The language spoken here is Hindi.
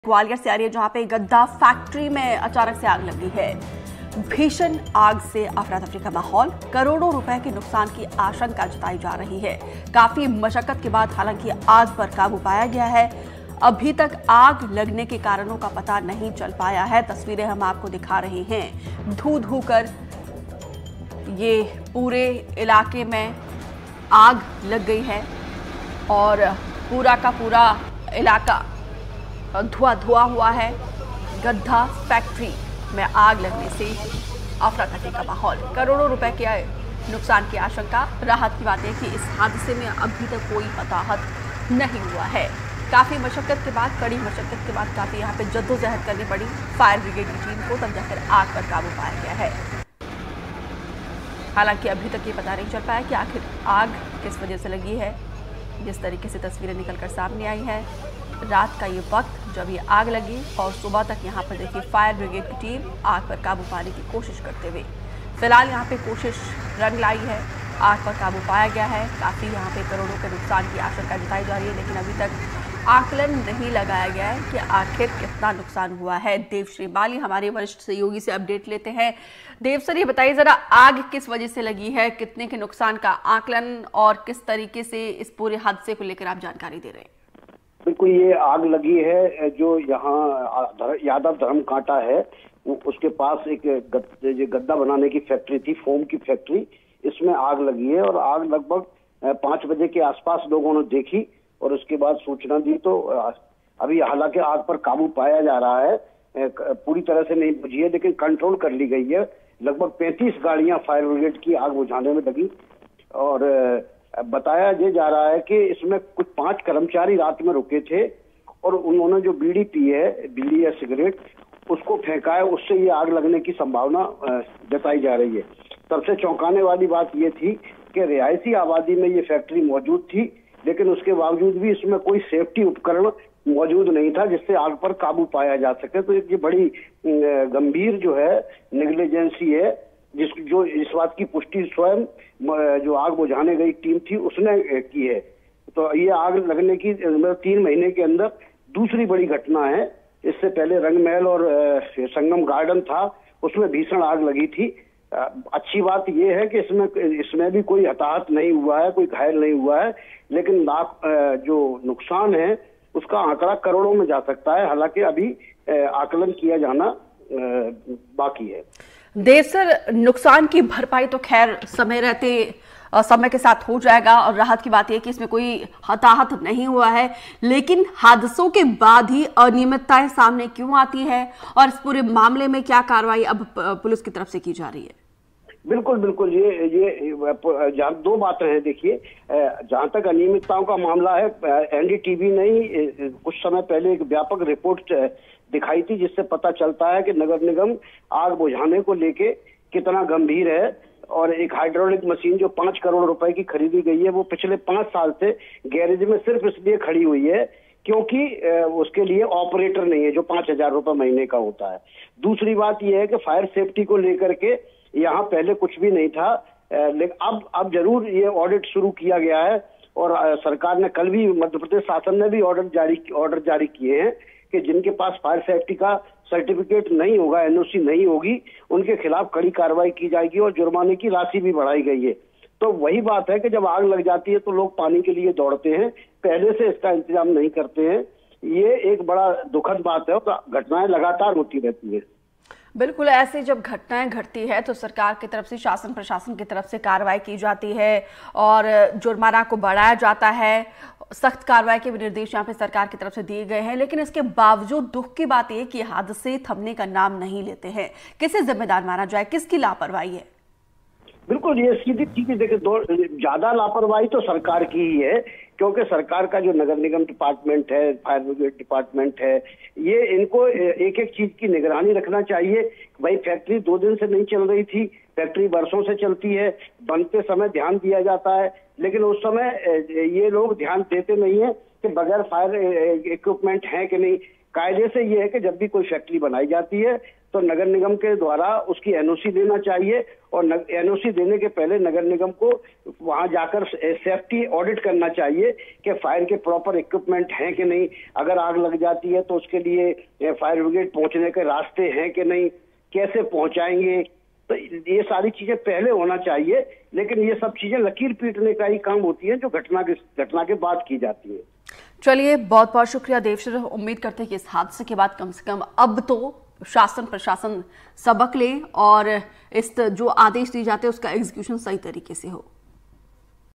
ग्वालियर से आ रही है, जहां पे गद्दा फैक्ट्री में अचानक से आग लगी है। भीषण आग से अफरा तफरी का माहौल, करोड़ों रुपए के नुकसान की आशंका जताई जा रही है। काफी मशक्कत के बाद हालांकि आग पर काबू पाया गया है। अभी तक आग लगने के कारणों का पता नहीं चल पाया है। तस्वीरें हम आपको दिखा रहे हैं। धू धू कर ये पूरे इलाके में आग लग गई है और पूरा का पूरा इलाका धुआं धुआं हुआ है। गद्दा फैक्ट्री में आग लगने से अफरा तफरी का माहौल, करोड़ों रुपए के नुकसान की आशंका। राहत की बात है कि इस हादसे में अभी तक कोई हताहत नहीं हुआ है। काफी मशक्कत के बाद, कड़ी मशक्कत के बाद काफी यहाँ पे जद्दोजहद करनी पड़ी फायर ब्रिगेड की टीम को, तब जाकर आग पर काबू पाया गया है। हालांकि अभी तक ये पता नहीं चल पाया कि आखिर आग किस वजह से लगी है। जिस तरीके से तस्वीरें निकलकर सामने आई है, रात का ये वक्त जब ये आग लगी और सुबह तक यहाँ पर देखिए फायर ब्रिगेड की टीम आग पर काबू पाने की कोशिश करते हुए, फिलहाल यहाँ पे कोशिश रंग लाई है। आग पर काबू पाया गया है। काफ़ी यहाँ पे करोड़ों के नुकसान की आशंका जताई जा रही है, लेकिन अभी तक आकलन नहीं लगाया गया है कि आखिर कितना नुकसान हुआ है। देवश्री बाली हमारे वरिष्ठ सहयोगी से अपडेट लेते हैं। देव सर, ये बताइए जरा, आग किस वजह से लगी है, कितने के नुकसान का आकलन और किस तरीके से इस पूरे हादसे को लेकर आप जानकारी दे रहे हैं? बिल्कुल, ये आग लगी है जो यहाँ यादव धर्म कांटा है उसके पास एक गद्दा बनाने की फैक्ट्री थी, फोम की फैक्ट्री। इसमें आग लगी है और आग लगभग 5 बजे के आसपास लोगों ने देखी और उसके बाद सूचना दी। तो अभी हालांकि आग पर काबू पाया जा रहा है, पूरी तरह से नहीं बुझी है लेकिन कंट्रोल कर ली गई है। लगभग 35 गाड़ियां फायर ब्रिगेड की आग बुझाने में लगी और बताया ये जा रहा है कि इसमें कुछ 5 कर्मचारी रात में रुके थे और उन्होंने जो बीड़ी पी है, बीड़ी या सिगरेट, उसको फेंका है, उससे ये आग लगने की संभावना जताई जा रही है। सबसे चौंकाने वाली बात ये थी कि रिहायशी आबादी में ये फैक्ट्री मौजूद थी, लेकिन उसके बावजूद भी इसमें कोई सेफ्टी उपकरण मौजूद नहीं था जिससे आग पर काबू पाया जा सके। तो ये बड़ी गंभीर जो है नेग्लिजेंसी है, जो इस बात की पुष्टि स्वयं जो आग बुझाने गई टीम थी उसने की है। तो ये आग लगने की 3 महीने के अंदर दूसरी बड़ी घटना है। इससे पहले रंगमहल और संगम गार्डन था, उसमें भीषण आग लगी थी। अच्छी बात यह है कि इसमें भी कोई हताहत नहीं हुआ है, कोई घायल नहीं हुआ है, लेकिन जो नुकसान है उसका आंकड़ा करोड़ों में जा सकता है। हालांकि अभी आकलन किया जाना बाकी है। देव सर, नुकसान की भरपाई तो खैर समय के साथ हो जाएगा और राहत की बात यह कि इसमें कोई हताहत नहीं हुआ है, लेकिन हादसों के बाद ही अनियमितताएं सामने क्यों आती है और इस पूरे मामले में क्या कार्रवाई अब पुलिस की तरफ से की जा रही है? बिल्कुल बिल्कुल, ये 2 बातें हैं। देखिए, जहां तक अनियमितताओं का मामला है, एनडीटीवी ने कुछ समय पहले एक व्यापक रिपोर्ट दिखाई थी जिससे पता चलता है कि नगर निगम आग बुझाने को लेके कितना गंभीर है। और एक हाइड्रोलिक मशीन जो 5 करोड़ रुपए की खरीदी गई है, वो पिछले 5 साल से गैरेज में सिर्फ इसलिए खड़ी हुई है क्योंकि उसके लिए ऑपरेटर नहीं है, जो 5,000 रुपए महीने का होता है। दूसरी बात यह है कि फायर सेफ्टी को लेकर के यहाँ पहले कुछ भी नहीं था, लेकिन अब जरूर ये ऑडिट शुरू किया गया है और सरकार ने कल भी, मध्य प्रदेश शासन ने भी ऑर्डर जारी किए हैं कि जिनके पास फायर सेफ्टी का सर्टिफिकेट नहीं होगा, एनओसी नहीं होगी, उनके खिलाफ कड़ी कार्रवाई की जाएगी और जुर्माने की राशि भी बढ़ाई गई है। तो वही बात है कि जब आग लग जाती है तो लोग पानी के लिए दौड़ते हैं, पहले से इसका इंतजाम नहीं करते हैं। ये एक बड़ा दुखद बात है और घटनाएं लगातार होती रहती है। बिल्कुल, ऐसे जब घटनाएं घटती है तो सरकार की तरफ से, शासन प्रशासन की तरफ से कार्रवाई की जाती है और जुर्माना को बढ़ाया जाता है। सख्त कार्रवाई के भी निर्देश यहाँ पे सरकार की तरफ से दिए गए हैं, लेकिन इसके बावजूद दुख की बात यह कि हादसे थमने का नाम नहीं लेते हैं। किसे जिम्मेदार माना जाए, किसकी लापरवाही है? बिल्कुल, ये सीधी चीज देखिए, ज्यादा लापरवाही तो सरकार की ही है, क्योंकि सरकार का जो नगर निगम डिपार्टमेंट है, फायर ब्रिगेड डिपार्टमेंट है, ये इनको एक एक चीज की निगरानी रखना चाहिए। भाई, फैक्ट्री 2 दिन से नहीं चल रही थी, फैक्ट्री वर्षों से चलती है, बनते समय ध्यान दिया जाता है, लेकिन उस समय ये लोग ध्यान देते नहीं है कि बगैर फायर इक्विपमेंट है कि नहीं। कायदे से ये है कि जब भी कोई फैक्ट्री बनाई जाती है तो नगर निगम के द्वारा उसकी एनओसी लेना चाहिए और एनओसी देने के पहले नगर निगम को वहां जाकर सेफ्टी ऑडिट करना चाहिए कि फायर के प्रॉपर इक्विपमेंट हैं कि नहीं, अगर आग लग जाती है तो उसके लिए फायर ब्रिगेड पहुंचने के रास्ते हैं कि नहीं, कैसे पहुंचाएंगे, तो ये सारी चीजें पहले होना चाहिए। लेकिन ये सब चीजें लकीर पीटने का ही काम होती है जो घटना के बाद की जाती है। चलिए, बहुत बहुत शुक्रिया देवश्री। उम्मीद करते हैं कि इस हादसे के बाद कम से कम अब तो शासन प्रशासन सबक ले और इस जो आदेश दिए जाते हैं उसका एग्जीक्यूशन सही तरीके से हो।